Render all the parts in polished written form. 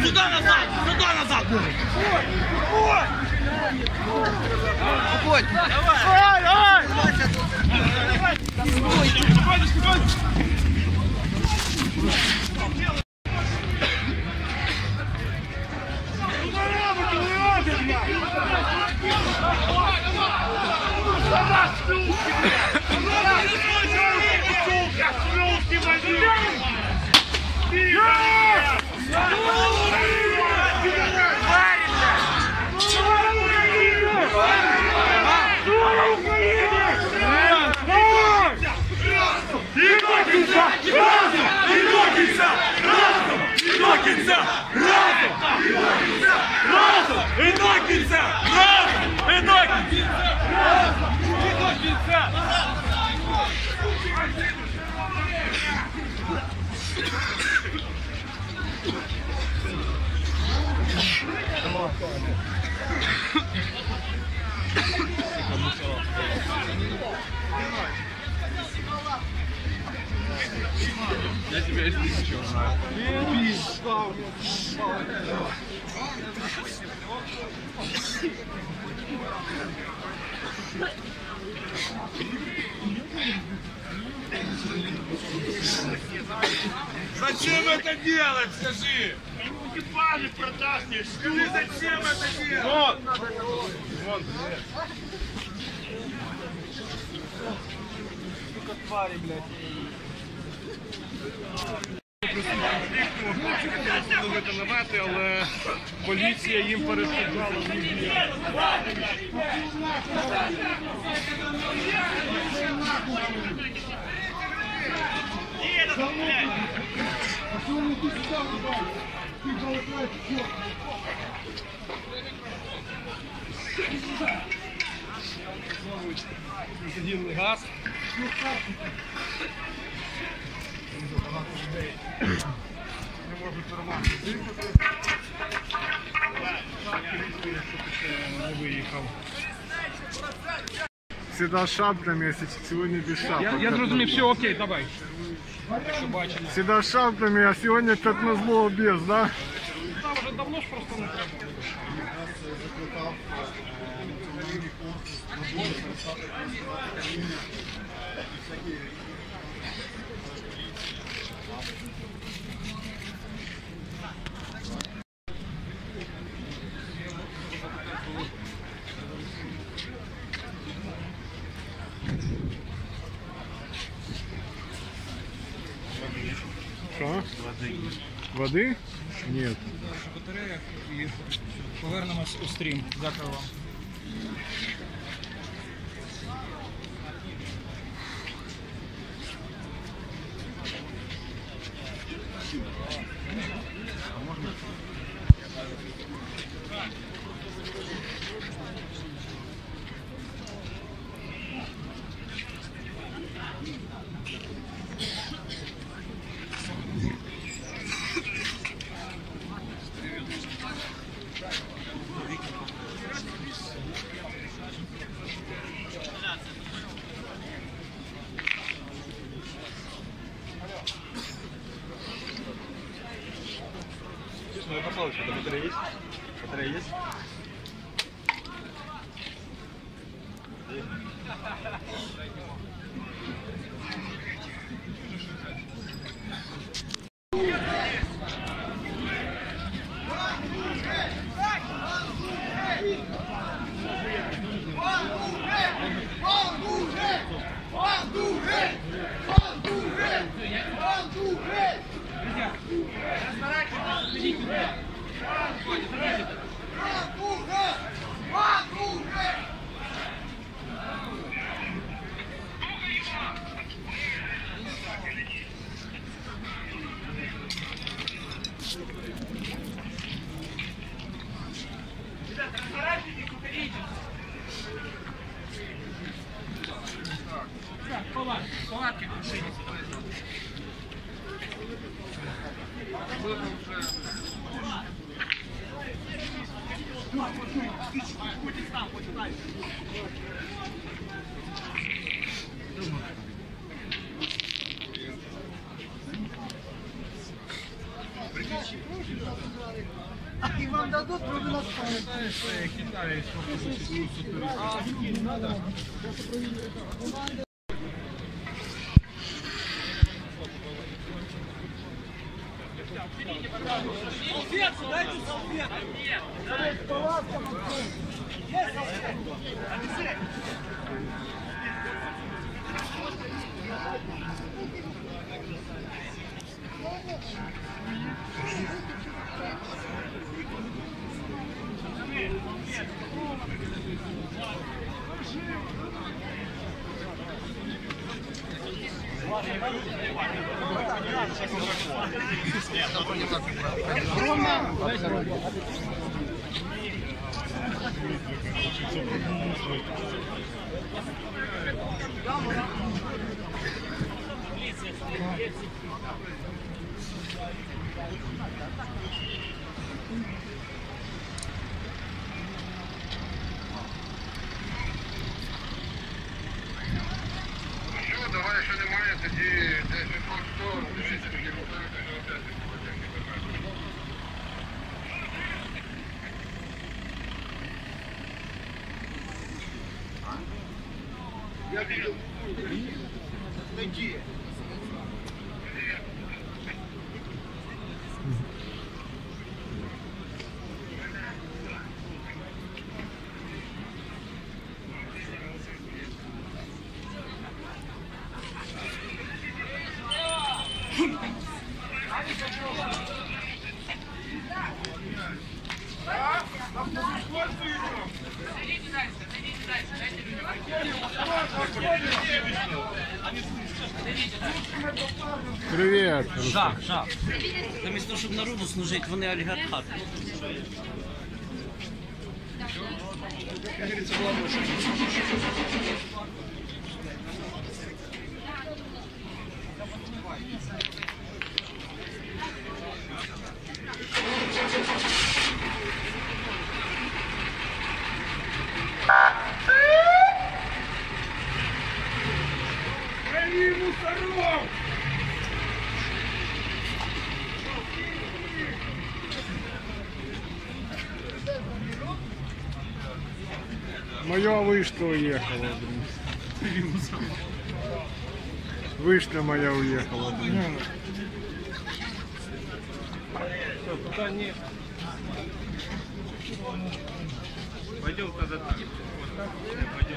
Сюда назад! Сюда назад! Уходь! Давай! Давай! Спокойно, спокойно! Я тебя из тысячи узнаю. Зачем это делать, скажи? Экипажи продашь мне. Скажи, зачем это делать? Вон. Сука, твари, блядь. Хотіли витонувати, але поліція їм перешкоджала. Сидільний газ. Не можуть нормально дихати. Не виїхав. Всегда шапками, а сегодня без шапок. Я зрозумів, все окей, давай. Всегда шапками, а сегодня как назло без, да? Там вже давно ж просто не треба. Что? Воды? Нет. Батарея і повернемось у стрім. Дякую вам. Ну я послал еще, батарея есть? Батарея есть? И вам дадут, вы нас салфетку, дайте салфетку. Есть салфетку. Давай, якщо немає, тоді десь сторону, дивіться, тоді готуєте, що опять я вижу. Найди. Привет. Жах. Замість того, щоб народу служити, вони олігархат. Гони мусоров! Моя вышка уехала, блин. Вышка моя уехала, блин. Пойдем тогда так. Пойдем.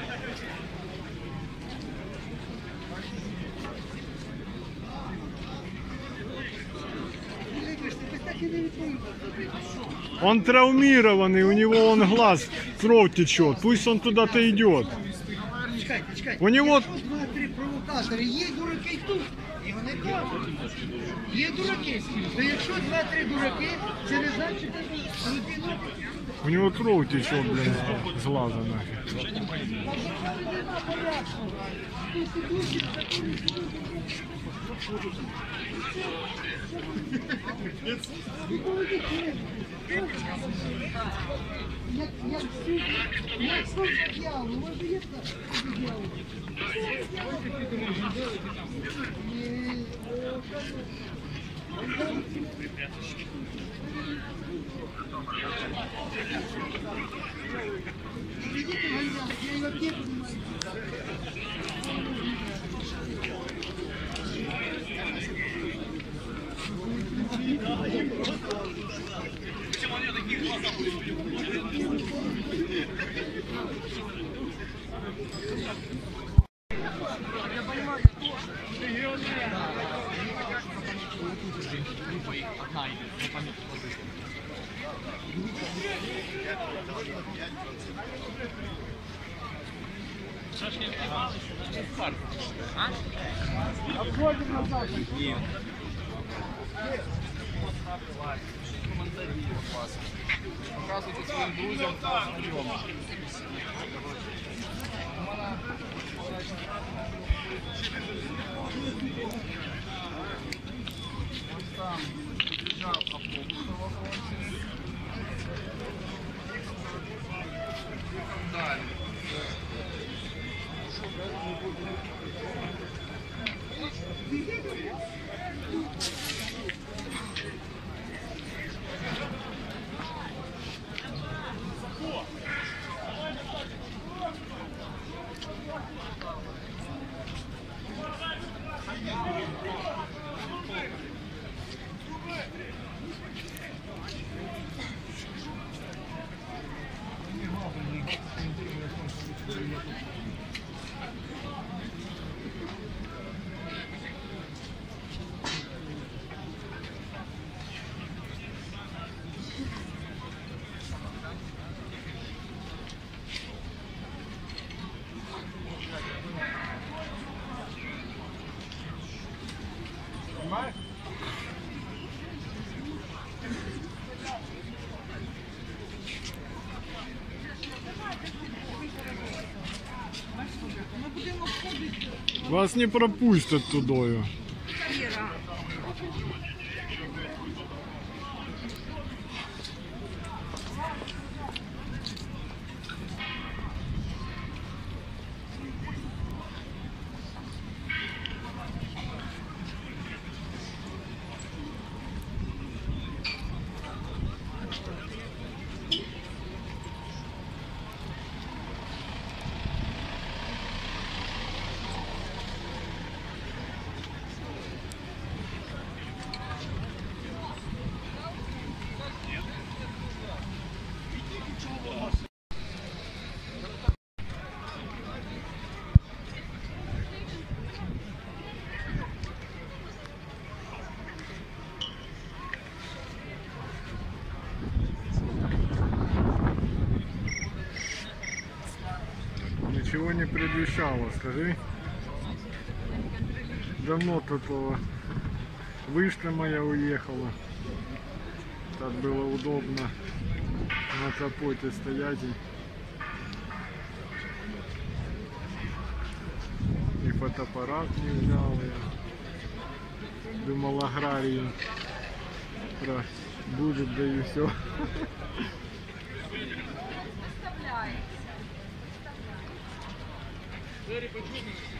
Он травмированный, у него он глаз, кровь течет. Пусть он туда-то идет. Чекайте. У него... Якщо 2-3 провокатори, є дураки тут. І вони кажуть. Є дураки. То якщо 2-3 дураки, це не значить, що людина... У него кровь течет, блин, с глаза нафиг. Як що дьявол, може є так? Я его не понимаю. Обходим назад. Показуйте своїм друзям та знайомим. Ось там під'їжджав автобус правоохоронців. Далі. Вас не пропустять тудою. Ничего не предвещало, скажи. Давно тут вышка моя уехала. Так было удобно на капоте стоять. И фотоаппарат не взял я. Думал, аграрию будет, да и все. Двери почему?